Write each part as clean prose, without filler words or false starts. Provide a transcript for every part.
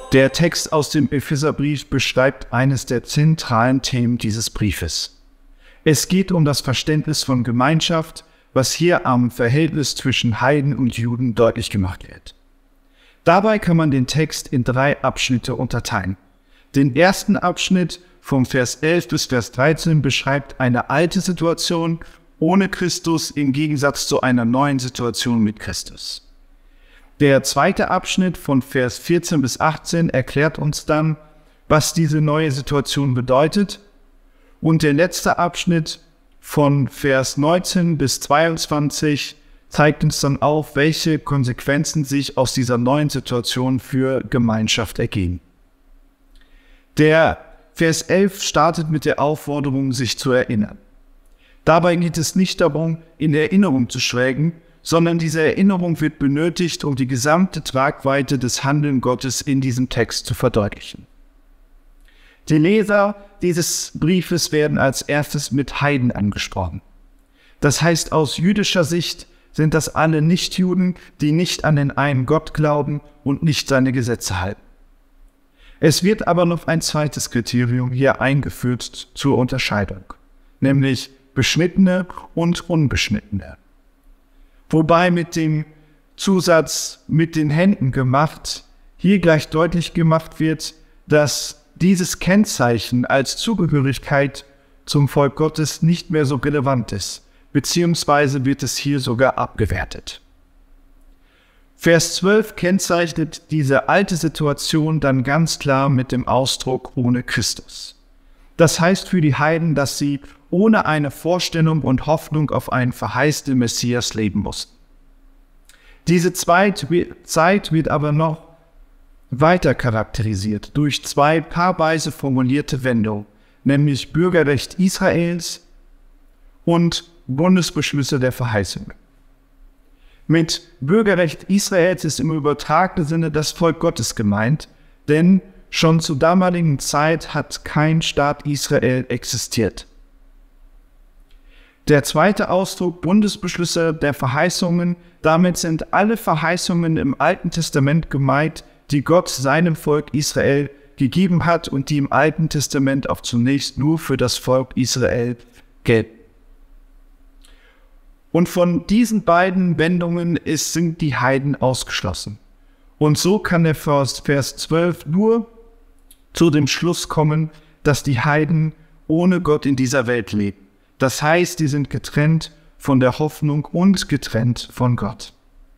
Der Text aus dem Epheserbrief beschreibt eines der zentralen Themen dieses Briefes. Es geht um das Verständnis von Gemeinschaft, was hier am Verhältnis zwischen Heiden und Juden deutlich gemacht wird. Dabei kann man den Text in 3 Abschnitte unterteilen. Den ersten Abschnitt vom Vers 11 bis Vers 13 beschreibt eine alte Situation ohne Christus im Gegensatz zu einer neuen Situation mit Christus. Der zweite Abschnitt von Vers 14 bis 18 erklärt uns dann, was diese neue Situation bedeutet. Und der letzte Abschnitt von Vers 19 bis 22 zeigt uns dann auf, welche Konsequenzen sich aus dieser neuen Situation für Gemeinschaft ergeben. Der Vers 11 startet mit der Aufforderung, sich zu erinnern. Dabei geht es nicht darum, in Erinnerung zu schwelgen, sondern diese Erinnerung wird benötigt, um die gesamte Tragweite des Handelns Gottes in diesem Text zu verdeutlichen. Die Leser dieses Briefes werden als erstes mit Heiden angesprochen. Das heißt, aus jüdischer Sicht sind das alle Nichtjuden, die nicht an den einen Gott glauben und nicht seine Gesetze halten. Es wird aber noch ein zweites Kriterium hier eingeführt zur Unterscheidung, nämlich Beschnittene und Unbeschnittene. Wobei mit dem Zusatz mit den Händen gemacht hier gleich deutlich gemacht wird, dass dieses Kennzeichen als Zugehörigkeit zum Volk Gottes nicht mehr so relevant ist, beziehungsweise wird es hier sogar abgewertet. Vers 12 kennzeichnet diese alte Situation dann ganz klar mit dem Ausdruck ohne Christus. Das heißt für die Heiden, dass sie ohne eine Vorstellung und Hoffnung auf einen verheißten Messias leben mussten. Diese Zeit wird aber noch weiter charakterisiert durch 2 paarweise formulierte Wendungen, nämlich Bürgerrecht Israels und Bundesbeschlüsse der Verheißung. Mit Bürgerrecht Israels ist im übertragenen Sinne das Volk Gottes gemeint, denn schon zur damaligen Zeit hat kein Staat Israel existiert. Der zweite Ausdruck, Bundesbeschlüsse der Verheißungen, damit sind alle Verheißungen im Alten Testament gemeint, die Gott seinem Volk Israel gegeben hat und die im Alten Testament auch zunächst nur für das Volk Israel gelten. Und von diesen beiden Wendungen sind die Heiden ausgeschlossen. Und so kann der Vers 12 nur zu dem Schluss kommen, dass die Heiden ohne Gott in dieser Welt leben. Das heißt, die sind getrennt von der Hoffnung und getrennt von Gott.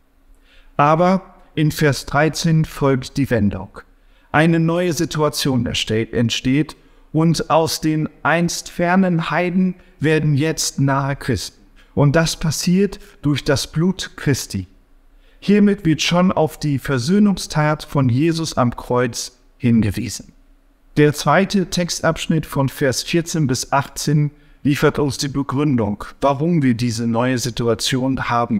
Aber in Vers 13 folgt die Wendung. Eine neue Situation entsteht und aus den einst fernen Heiden werden jetzt nahe Christen. Und das passiert durch das Blut Christi. Hiermit wird schon auf die Versöhnungstat von Jesus am Kreuz hingewiesen. Der zweite Textabschnitt von Vers 14 bis 18 liefert uns die Begründung, warum wir diese neue Situation haben.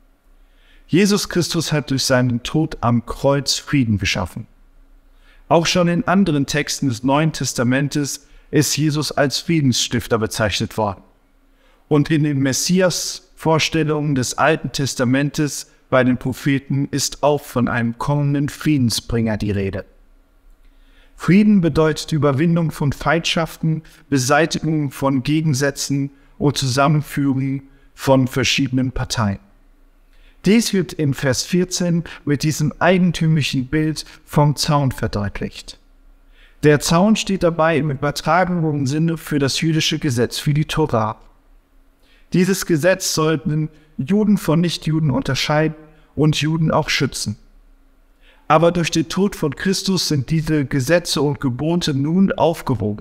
Jesus Christus hat durch seinen Tod am Kreuz Frieden geschaffen. Auch schon in anderen Texten des Neuen Testamentes ist Jesus als Friedensstifter bezeichnet worden. Und in den Messias-Vorstellungen des Alten Testamentes bei den Propheten ist auch von einem kommenden Friedensbringer die Rede. Frieden bedeutet Überwindung von Feindschaften, Beseitigung von Gegensätzen und Zusammenführung von verschiedenen Parteien. Dies wird in Vers 14 mit diesem eigentümlichen Bild vom Zaun verdeutlicht. Der Zaun steht dabei im übertragenen Sinne für das jüdische Gesetz, für die Tora. Dieses Gesetz sollten Juden von Nichtjuden unterscheiden und Juden auch schützen. Aber durch den Tod von Christus sind diese Gesetze und Gebote nun aufgehoben.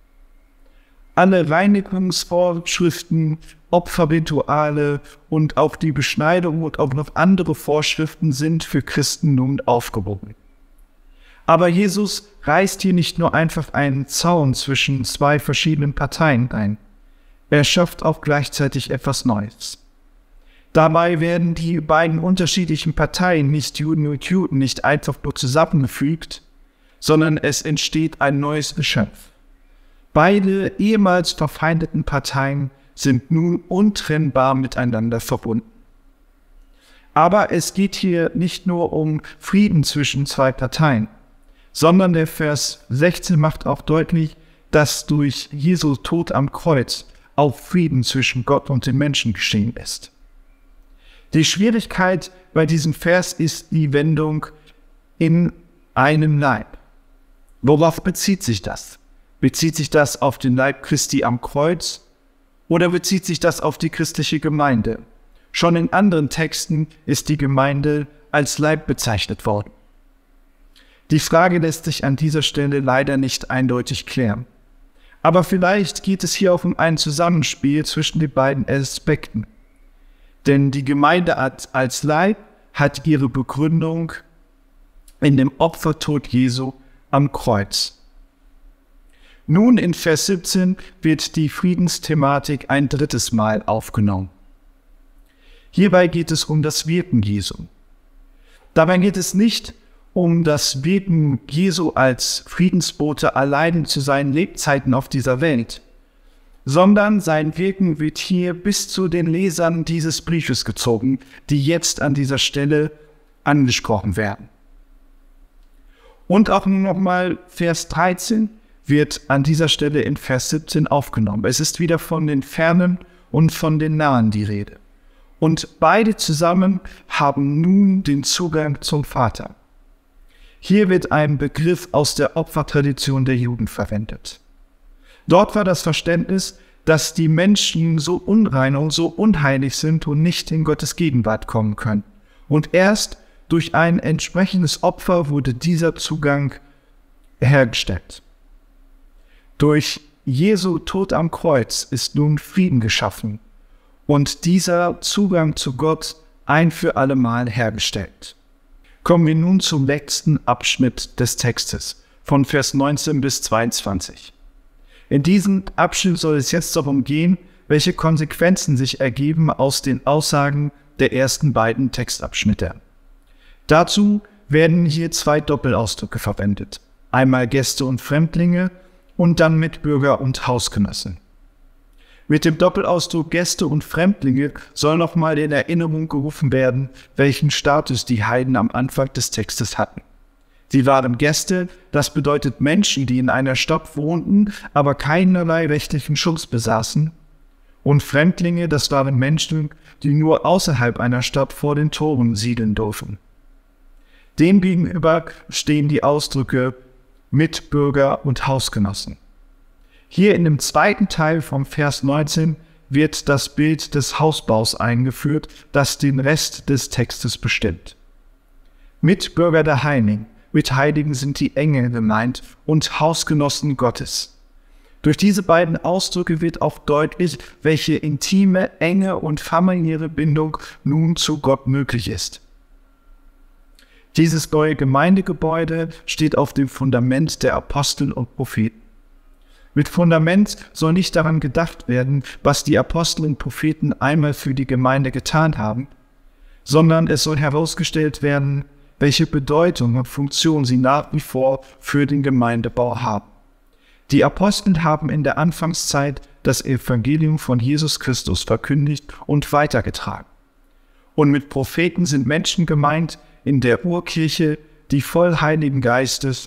Alle Reinigungsvorschriften, Opferrituale und auch die Beschneidung und auch noch andere Vorschriften sind für Christen nun aufgehoben. Aber Jesus reißt hier nicht nur einfach einen Zaun zwischen 2 verschiedenen Parteien ein. Er schafft auch gleichzeitig etwas Neues. Dabei werden die beiden unterschiedlichen Parteien, nicht Juden und Juden, nicht einfach nur zusammengefügt, sondern es entsteht ein neues Geschöpf. Beide ehemals verfeindeten Parteien sind nun untrennbar miteinander verbunden. Aber es geht hier nicht nur um Frieden zwischen 2 Parteien, sondern der Vers 16 macht auch deutlich, dass durch Jesu Tod am Kreuz auch Frieden zwischen Gott und den Menschen geschehen ist. Die Schwierigkeit bei diesem Vers ist die Wendung in einem Leib. Worauf bezieht sich das? Bezieht sich das auf den Leib Christi am Kreuz oder bezieht sich das auf die christliche Gemeinde? Schon in anderen Texten ist die Gemeinde als Leib bezeichnet worden. Die Frage lässt sich an dieser Stelle leider nicht eindeutig klären. Aber vielleicht geht es hier auch um ein Zusammenspiel zwischen den beiden Aspekten. Denn die Gemeinde als Leib hat ihre Begründung in dem Opfertod Jesu am Kreuz. Nun in Vers 17 wird die Friedensthematik ein drittes Mal aufgenommen. Hierbei geht es um das Wirken Jesu. Dabei geht es nicht um das Wirken Jesu als Friedensbote allein zu seinen Lebzeiten auf dieser Welt, sondern sein Wirken wird hier bis zu den Lesern dieses Briefes gezogen, die jetzt an dieser Stelle angesprochen werden. Und auch nochmal Vers 13 wird an dieser Stelle in Vers 17 aufgenommen. Es ist wieder von den Fernen und von den Nahen die Rede. Und beide zusammen haben nun den Zugang zum Vater. Hier wird ein Begriff aus der Opfertradition der Juden verwendet. Dort war das Verständnis, dass die Menschen so unrein und so unheilig sind und nicht in Gottes Gegenwart kommen können. Und erst durch ein entsprechendes Opfer wurde dieser Zugang hergestellt. Durch Jesu Tod am Kreuz ist nun Frieden geschaffen und dieser Zugang zu Gott ein für allemal hergestellt. Kommen wir nun zum letzten Abschnitt des Textes, von Vers 19 bis 22. In diesem Abschnitt soll es jetzt darum gehen, welche Konsequenzen sich ergeben aus den Aussagen der ersten beiden Textabschnitte. Dazu werden hier zwei Doppelausdrücke verwendet. Einmal Gäste und Fremdlinge und dann Mitbürger und Hausgenossen. Mit dem Doppelausdruck Gäste und Fremdlinge soll nochmal in Erinnerung gerufen werden, welchen Status die Heiden am Anfang des Textes hatten. Sie waren Gäste, das bedeutet Menschen, die in einer Stadt wohnten, aber keinerlei rechtlichen Schutz besaßen. Und Fremdlinge, das waren Menschen, die nur außerhalb einer Stadt vor den Toren siedeln durften. Demgegenüber stehen die Ausdrücke Mitbürger und Hausgenossen. Hier in dem zweiten Teil vom Vers 19 wird das Bild des Hausbaus eingeführt, das den Rest des Textes bestimmt. Mitbürger der Heiligen, mit Heiligen sind die Engel gemeint und Hausgenossen Gottes. Durch diese beiden Ausdrücke wird auch deutlich, welche intime, enge und familiäre Bindung nun zu Gott möglich ist. Dieses neue Gemeindegebäude steht auf dem Fundament der Apostel und Propheten. Mit Fundament soll nicht daran gedacht werden, was die Apostel und Propheten einmal für die Gemeinde getan haben, sondern es soll herausgestellt werden, welche Bedeutung und Funktion sie nach wie vor für den Gemeindebau haben. Die Apostel haben in der Anfangszeit das Evangelium von Jesus Christus verkündigt und weitergetragen. Und mit Propheten sind Menschen gemeint in der Urkirche, die voll Heiligen Geistes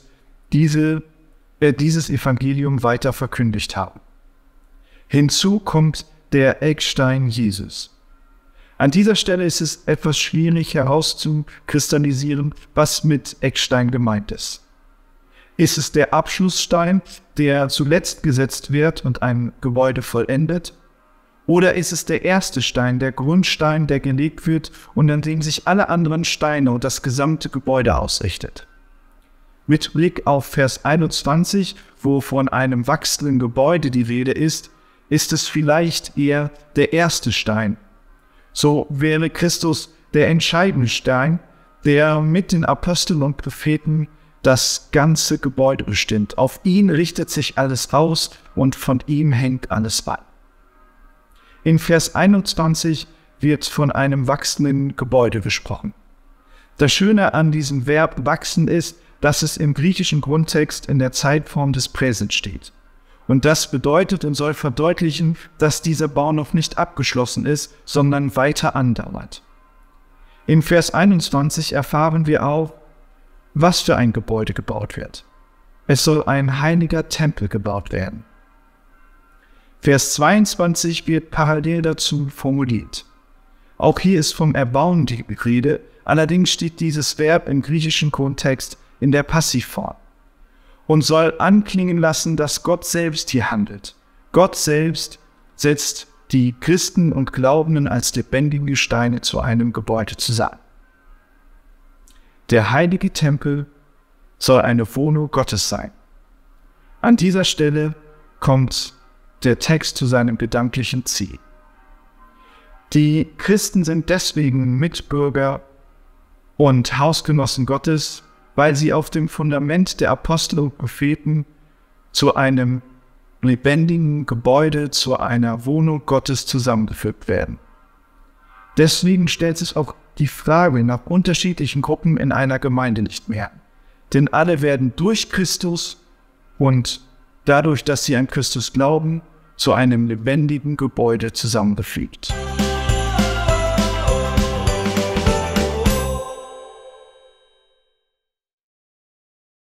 dieses Evangelium weiter verkündigt haben. Hinzu kommt der Eckstein Jesus. An dieser Stelle ist es etwas schwierig herauszukristallisieren, was mit Eckstein gemeint ist. Ist es der Abschlussstein, der zuletzt gesetzt wird und ein Gebäude vollendet? Oder ist es der erste Stein, der Grundstein, der gelegt wird und an dem sich alle anderen Steine und das gesamte Gebäude ausrichtet? Mit Blick auf Vers 21, wo von einem wachsenden Gebäude die Rede ist, ist es vielleicht eher der erste Stein. So wäre Christus der entscheidende Stein, der mit den Aposteln und Propheten das ganze Gebäude bestimmt. Auf ihn richtet sich alles aus und von ihm hängt alles bei. In Vers 21 wird von einem wachsenden Gebäude gesprochen. Das Schöne an diesem Verb wachsen ist, dass es im griechischen Grundtext in der Zeitform des Präsens steht. Und das bedeutet und soll verdeutlichen, dass dieser Bau noch nicht abgeschlossen ist, sondern weiter andauert. In Vers 21 erfahren wir auch, was für ein Gebäude gebaut wird. Es soll ein heiliger Tempel gebaut werden. Vers 22 wird parallel dazu formuliert. Auch hier ist vom Erbauen die Rede, allerdings steht dieses Verb im griechischen Kontext in der Passivform und soll anklingen lassen, dass Gott selbst hier handelt. Gott selbst setzt die Christen und Glaubenden als lebendige Steine zu einem Gebäude zusammen. Der heilige Tempel soll eine Wohnung Gottes sein. An dieser Stelle kommt der Text zu seinem gedanklichen Ziel. Die Christen sind deswegen Mitbürger und Hausgenossen Gottes, weil sie auf dem Fundament der Apostel und Propheten zu einem lebendigen Gebäude, zu einer Wohnung Gottes zusammengefügt werden. Deswegen stellt sich auch die Frage nach unterschiedlichen Gruppen in einer Gemeinde nicht mehr. Denn alle werden durch Christus und dadurch, dass sie an Christus glauben, zu einem lebendigen Gebäude zusammengefügt.